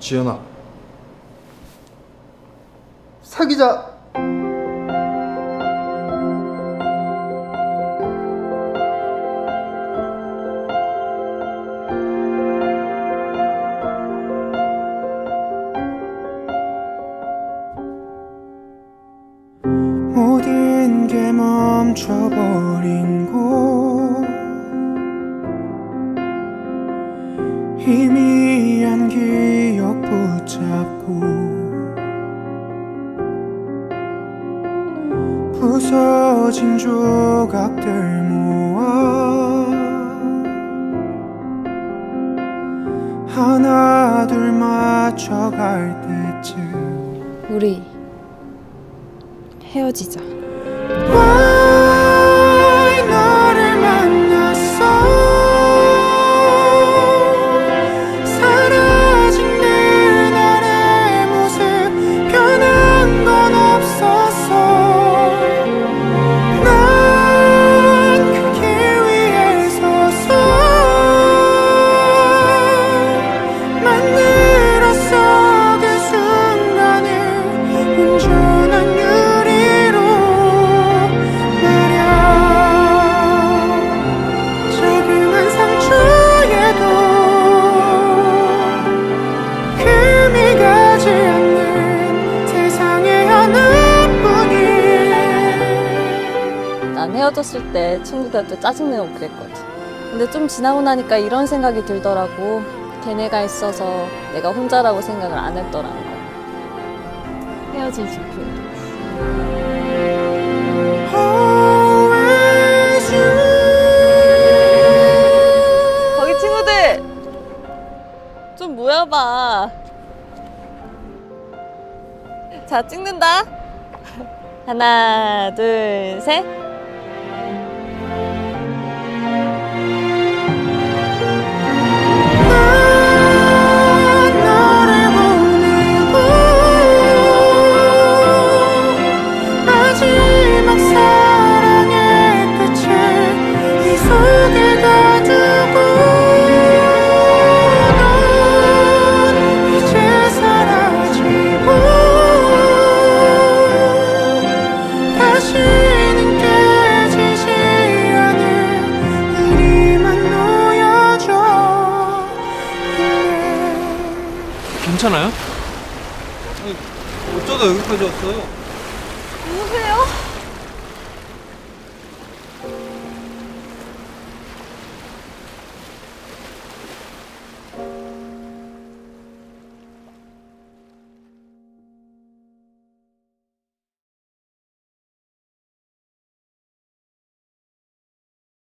지연아, 사귀자. 모든 게 멈춰버린 곳, 희미한 기억 붙잡고 부서진 조각들 모아 하나 둘 맞춰갈 때쯤 우리 헤어지자. Why 너를 만났어. 사라진 그날의 모습 변한 건 없었어. 난 그 길 위에 서서 만들었어. 그 순간을 온전한 유리로 난 헤어졌을 때 친구들한테 짜증내고 그랬거든. 근데 좀 지나고 나니까 이런 생각이 들더라고. 걔네가 있어서 내가 혼자라고 생각을 안 했더라는 거. 헤어질 직후에. 거기 친구들! 좀 모여봐. 자, 찍는다. 하나, 둘, 셋. 괜찮아요? 아니, 어쩌다 여기까지 왔어요? 누구세요?